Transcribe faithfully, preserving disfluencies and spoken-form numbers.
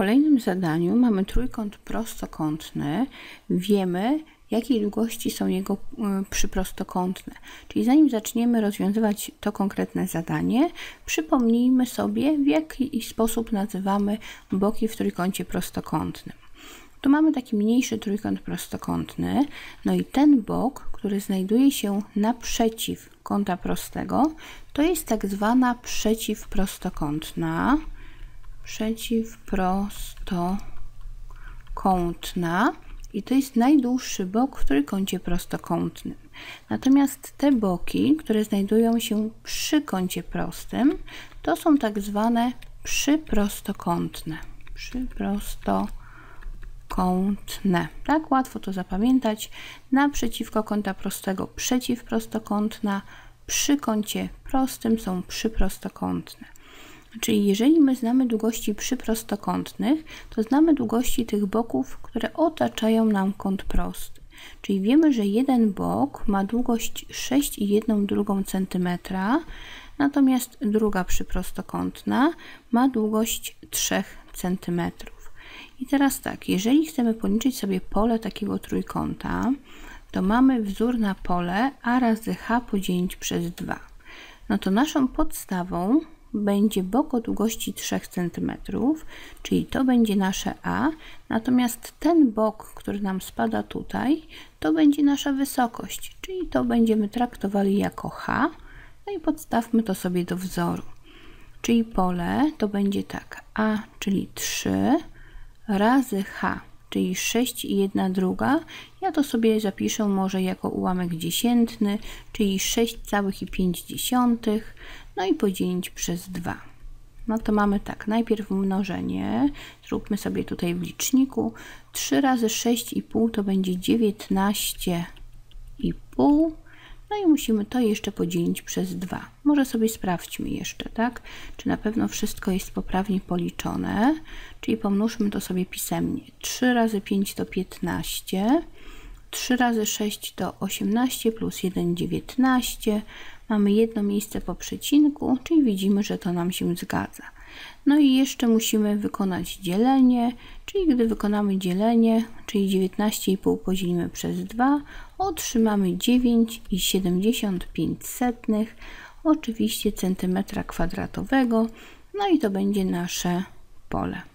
kolejnym zadaniu mamy trójkąt prostokątny. Wiemy, jakiej długości są jego przyprostokątne. Czyli zanim zaczniemy rozwiązywać to konkretne zadanie, przypomnijmy sobie, w jaki sposób nazywamy boki w trójkącie prostokątnym. Tu mamy taki mniejszy trójkąt prostokątny, no i ten bok, który znajduje się naprzeciw kąta prostego, to jest tak zwana przeciwprostokątna. Przeciwprostokątna i to jest najdłuższy bok w trójkącie prostokątnym. Natomiast te boki, które znajdują się przy kącie prostym, to są tak zwane przyprostokątne. Przyprostokątne. Tak łatwo to zapamiętać. Naprzeciwko kąta prostego przeciwprostokątna, przy kącie prostym są przyprostokątne. Czyli jeżeli my znamy długości przyprostokątnych, to znamy długości tych boków, które otaczają nam kąt prosty. Czyli wiemy, że jeden bok ma długość sześć i jedną drugą centymetra, natomiast druga przyprostokątna ma długość trzy centymetry. I teraz tak, jeżeli chcemy policzyć sobie pole takiego trójkąta, to mamy wzór na pole a razy h podzielić przez dwa. No to naszą podstawą będzie bok o długości trzy centymetry, czyli to będzie nasze a, natomiast ten bok, który nam spada tutaj, to będzie nasza wysokość, czyli to będziemy traktowali jako h, no i podstawmy to sobie do wzoru. Czyli pole to będzie tak, a, czyli trzy razy h, czyli sześć i jedna druga. Ja to sobie zapiszę może jako ułamek dziesiętny, czyli sześć całych pięć dziesiątych, no i podzielić przez dwa. No to mamy tak, najpierw mnożenie, zróbmy sobie tutaj w liczniku, trzy razy sześć i pół to będzie dziewiętnaście i pół, no i musimy to jeszcze podzielić przez dwa. Może sobie sprawdźmy jeszcze, tak? Czy na pewno wszystko jest poprawnie policzone, czyli pomnóżmy to sobie pisemnie. trzy razy pięć to piętnaście, trzy razy sześć to osiemnaście plus jeden dziewiętnaście. Mamy jedno miejsce po przecinku, czyli widzimy, że to nam się zgadza. No i jeszcze musimy wykonać dzielenie, czyli gdy wykonamy dzielenie, czyli dziewiętnaście i pół podzielimy przez dwa, otrzymamy dziewięć i siedemdziesiąt pięć setnych, oczywiście centymetra kwadratowego, no i to będzie nasze pole.